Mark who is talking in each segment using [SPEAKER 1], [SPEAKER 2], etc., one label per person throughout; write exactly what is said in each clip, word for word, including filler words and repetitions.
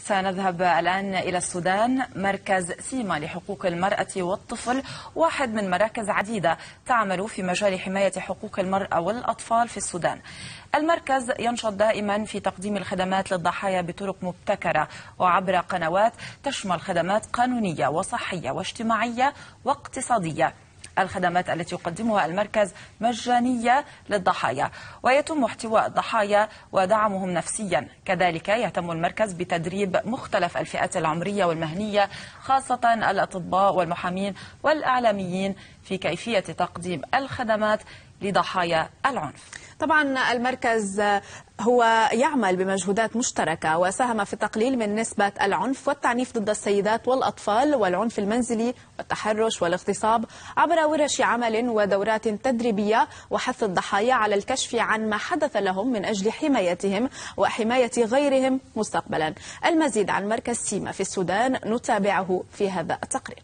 [SPEAKER 1] سنذهب الآن إلى السودان. مركز سيما لحقوق المرأة والطفل واحد من مراكز عديدة تعمل في مجال حماية حقوق المرأة والأطفال في السودان. المركز ينشط دائما في تقديم الخدمات للضحايا بطرق مبتكرة وعبر قنوات تشمل خدمات قانونية وصحية واجتماعية واقتصادية. الخدمات التي يقدمها المركز مجانية للضحايا، ويتم احتواء الضحايا ودعمهم نفسيا. كذلك يهتم المركز بتدريب مختلف الفئات العمرية والمهنية، خاصة الأطباء والمحامين والإعلاميين، في كيفية تقديم الخدمات لضحايا العنف.
[SPEAKER 2] طبعا المركز هو يعمل بمجهودات مشتركة وساهم في التقليل من نسبة العنف والتعنيف ضد السيدات والأطفال والعنف المنزلي والتحرش والاغتصاب عبر ورش عمل ودورات تدريبية وحث الضحايا على الكشف عن ما حدث لهم من أجل حمايتهم وحماية غيرهم مستقبلا. المزيد عن مركز سيما في السودان نتابعه في هذا التقرير.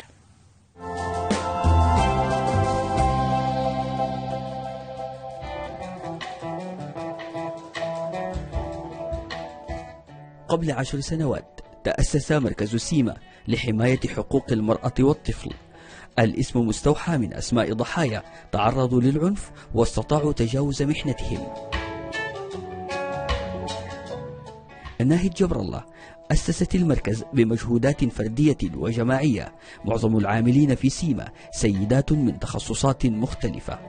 [SPEAKER 3] قبل عشر سنوات تأسس مركز سيما لحماية حقوق المرأة والطفل. الاسم مستوحى من أسماء ضحايا تعرضوا للعنف واستطاعوا تجاوز محنتهم. ناهد جبر الله أسست المركز بمجهودات فردية وجماعية. معظم العاملين في سيما سيدات من تخصصات مختلفة.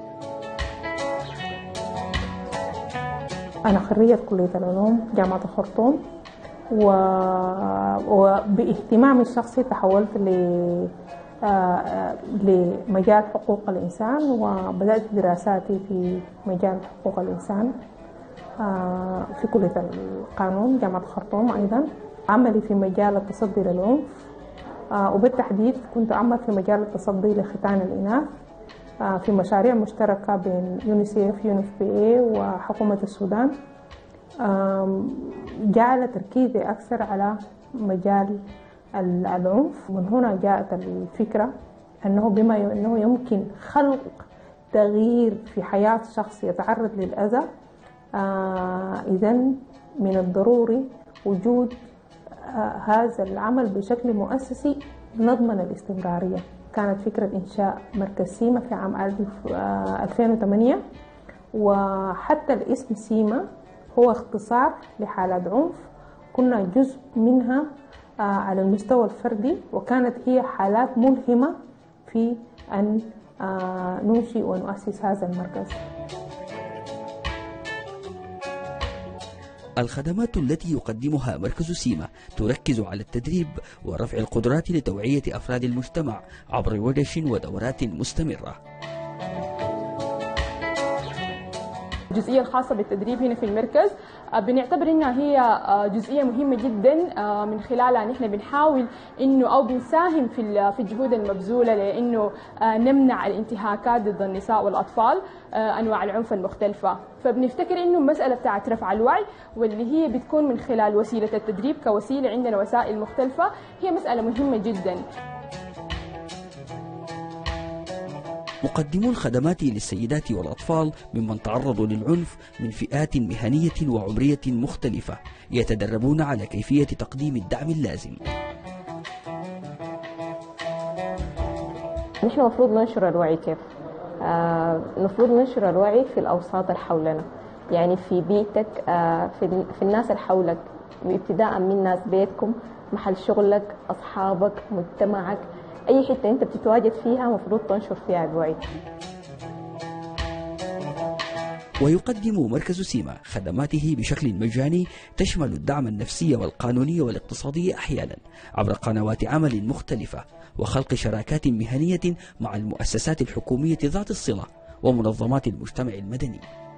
[SPEAKER 4] أنا خريجة كلية العلوم جامعة الخرطوم، و... وباهتمامي الشخصي تحولت ل... لمجال حقوق الإنسان، وبدأت دراساتي في مجال حقوق الإنسان في كلية القانون جامعة الخرطوم. أيضا عملي في مجال التصدي للعنف، وبالتحديد كنت أعمل في مجال التصدي لختان الإناث في مشاريع مشتركة بين يونيسيف يونيف بي اي وحكومة السودان. جعل تركيزي أكثر على مجال العنف. من هنا جاءت الفكرة أنه بما أنه يمكن خلق تغيير في حياة شخص يتعرض للأذى، إذن من الضروري وجود هذا العمل بشكل مؤسسي نضمن الاستمرارية. كانت فكرة إنشاء مركز سيما في عام ألفين وثمانية، وحتى الاسم سيما هو اختصار لحالات عنف كنا جزء منها على المستوى الفردي، وكانت هي حالات ملهمة في أن ننشئ ونؤسس هذا المركز.
[SPEAKER 3] الخدمات التي يقدمها مركز سيما تركز على التدريب ورفع القدرات لتوعية أفراد المجتمع عبر ورش ودورات مستمرة.
[SPEAKER 5] الجزئية الخاصة بالتدريب هنا في المركز بنعتبر انها هي جزئية مهمة جدا، من خلالها نحن بنحاول انه او بنساهم في في الجهود المبذولة لانه نمنع الانتهاكات ضد النساء والاطفال، انواع العنف المختلفة. فبنفتكر انه مسألة بتاعت رفع الوعي واللي هي بتكون من خلال وسيلة التدريب كوسيلة، عندنا وسائل مختلفة، هي مسألة مهمة جدا.
[SPEAKER 3] مقدمو الخدمات للسيدات والأطفال ممن تعرضوا للعنف من فئات مهنية وعمرية مختلفة يتدربون على كيفية تقديم الدعم اللازم.
[SPEAKER 6] نحن المفروض ننشر الوعي. كيف؟ المفروض آه ننشر الوعي في الأوساط اللي حولنا، يعني في بيتك، آه في, في الناس اللي حولك، ابتداء من ناس بيتكم، محل شغلك، أصحابك، مجتمعك، أي حتة أنت بتتواجد فيها مفروض تنشر فيها الوعي.
[SPEAKER 3] ويقدم مركز سيما خدماته بشكل مجاني تشمل الدعم النفسي والقانوني والاقتصادي أحيانا عبر قنوات عمل مختلفة وخلق شراكات مهنية مع المؤسسات الحكومية ذات الصلة ومنظمات المجتمع المدني.